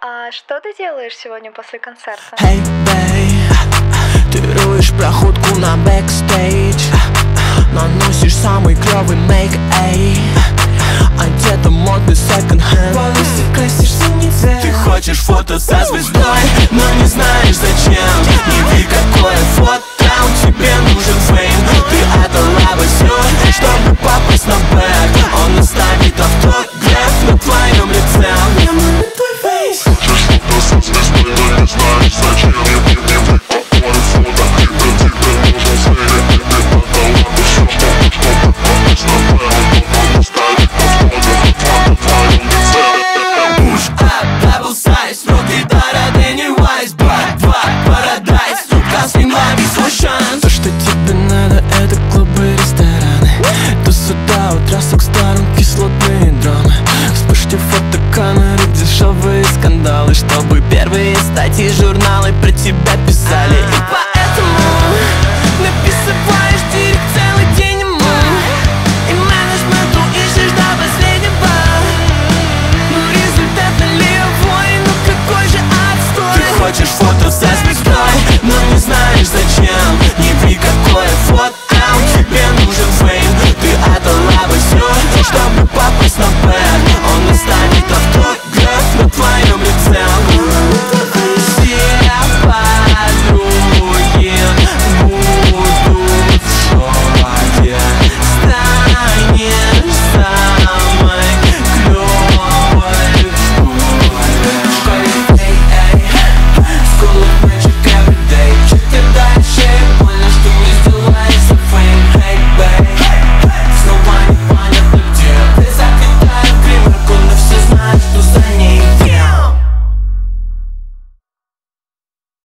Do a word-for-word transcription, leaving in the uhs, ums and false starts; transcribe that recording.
А что ты делаешь сегодня после концерта? Hey, babe, ты руешь проходку на бэкстейдж, наносишь самый клёвый мейк, эй, одета модный секонд-хенд, волосы красишь синий цвет. Ты хочешь фото со звездой, но не знаешь зачем. Не ви какое фото, тебе нужен фейм. Ты отдала бы всё, чтобы попасть на бэк. Он оставит автограф на твоем лице. Мне нужен твой фейс. Хочешь фото со звездой, но не знаешь зачем. Не ви какое фото, тебе нужен фейм. Ты отдала бы всё, чтобы попасть на бэк. Он оставит автограф на твоем лице. Push up, double size, руки Тара, Pennywise, Black, Black, Paradise. Рука сняла весь свой шанс. То, что тебе надо, это клубы и рестораны. Тусы до утра с двух сторон, кислотные драмы. Вспышки фотокамеры, дешевые скандалы, чтобы первые статьи журналы про тебя писали. И поэтому написывай